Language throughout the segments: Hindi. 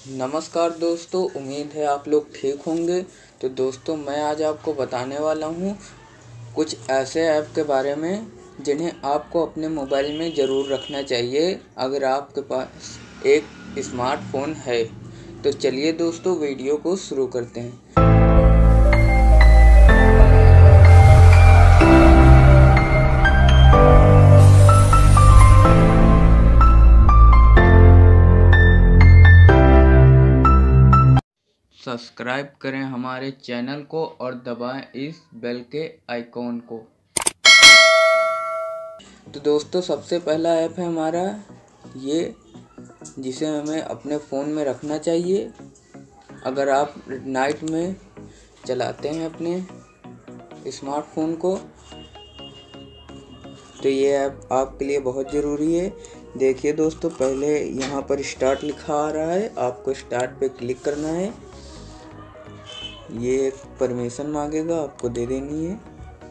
नमस्कार दोस्तों, उम्मीद है आप लोग ठीक होंगे। तो दोस्तों, मैं आज आपको बताने वाला हूँ कुछ ऐसे ऐप के बारे में जिन्हें आपको अपने मोबाइल में ज़रूर रखना चाहिए अगर आपके पास एक स्मार्टफ़ोन है। तो चलिए दोस्तों, वीडियो को शुरू करते हैं। सब्सक्राइब करें हमारे चैनल को और दबाएं इस बेल के आइकॉन को। तो दोस्तों, सबसे पहला ऐप है हमारा ये, जिसे हमें अपने फ़ोन में रखना चाहिए अगर आप नाइट में चलाते हैं अपने स्मार्टफ़ोन को। तो ये ऐप आपके लिए बहुत ज़रूरी है। देखिए दोस्तों, पहले यहाँ पर स्टार्ट लिखा आ रहा है, आपको स्टार्ट पे क्लिक करना है। ये एक परमिशन मांगेगा, आपको दे देनी है।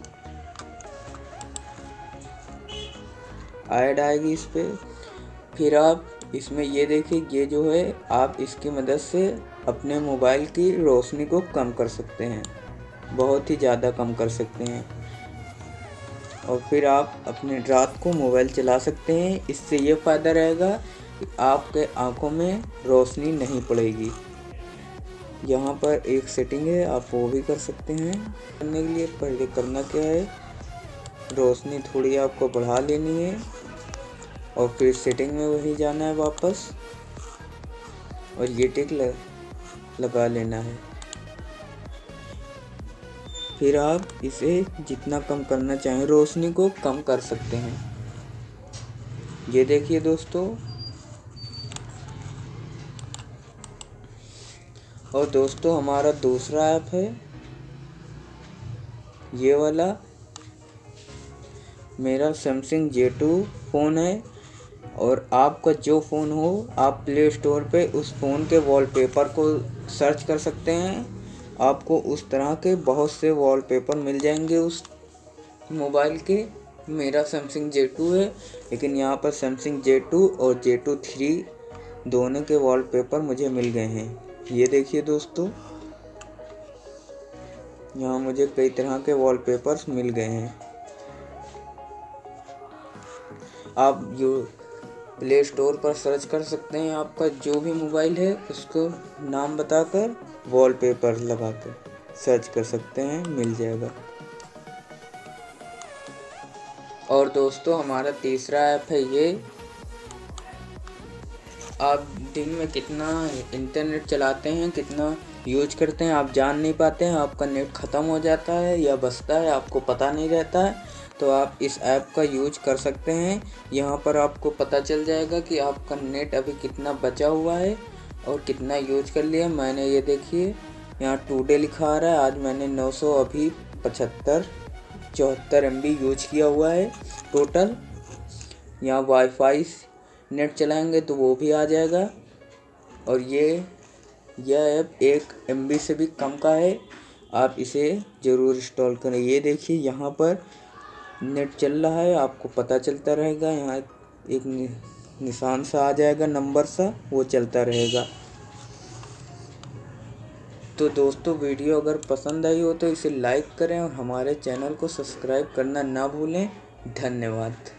ऐड आएगी इस पे। फिर आप इसमें ये देखिए, ये जो है आप इसकी मदद से अपने मोबाइल की रोशनी को कम कर सकते हैं, बहुत ही ज़्यादा कम कर सकते हैं। और फिर आप अपने रात को मोबाइल चला सकते हैं। इससे ये फ़ायदा रहेगा कि आपके आँखों में रोशनी नहीं पड़ेगी। यहाँ पर एक सेटिंग है, आप वो भी कर सकते हैं। करने के लिए पहले करना क्या है, रोशनी थोड़ी आपको बढ़ा लेनी है और फिर सेटिंग में वही जाना है वापस, और ये टिक लगा लेना है। फिर आप इसे जितना कम करना चाहें, रोशनी को कम कर सकते हैं। ये देखिए दोस्तों। और दोस्तों, हमारा दूसरा ऐप है ये वाला। मेरा सैमसंग J2 फ़ोन है, और आपका जो फ़ोन हो, आप प्ले स्टोर पे उस फ़ोन के वॉलपेपर को सर्च कर सकते हैं। आपको उस तरह के बहुत से वॉलपेपर मिल जाएंगे उस मोबाइल के। मेरा सैमसंग J2 है, लेकिन यहाँ पर सैमसंग J2 और J2 3 दोनों के वॉलपेपर मुझे मिल गए हैं। ये देखिए दोस्तों, यहाँ मुझे कई तरह के वॉलपेपर्स मिल गए हैं। आप जो प्ले स्टोर पर सर्च कर सकते हैं, आपका जो भी मोबाइल है उसको नाम बताकर वॉलपेपर लगाकर सर्च कर सकते हैं, मिल जाएगा। और दोस्तों, हमारा तीसरा ऐप है ये। आप दिन में कितना इंटरनेट चलाते हैं, कितना यूज करते हैं, आप जान नहीं पाते हैं। आपका नेट ख़त्म हो जाता है या बचता है, आपको पता नहीं रहता है। तो आप इस ऐप का यूज कर सकते हैं। यहाँ पर आपको पता चल जाएगा कि आपका नेट अभी कितना बचा हुआ है और कितना यूज कर लिया। मैंने ये देखिए, यहाँ टुडे लिखा आ रहा है, आज मैंने 975 MB यूज किया हुआ है टोटल। यहाँ वाईफाई नेट चलाएंगे तो वो भी आ जाएगा। और यह ऐप 1 MB से भी कम का है, आप इसे ज़रूर इंस्टॉल करें। ये देखिए, यहाँ पर नेट चल रहा है, आपको पता चलता रहेगा। यहाँ एक निशान सा आ जाएगा, नंबर सा, वो चलता रहेगा। तो दोस्तों, वीडियो अगर पसंद आई हो तो इसे लाइक करें और हमारे चैनल को सब्सक्राइब करना ना भूलें। धन्यवाद।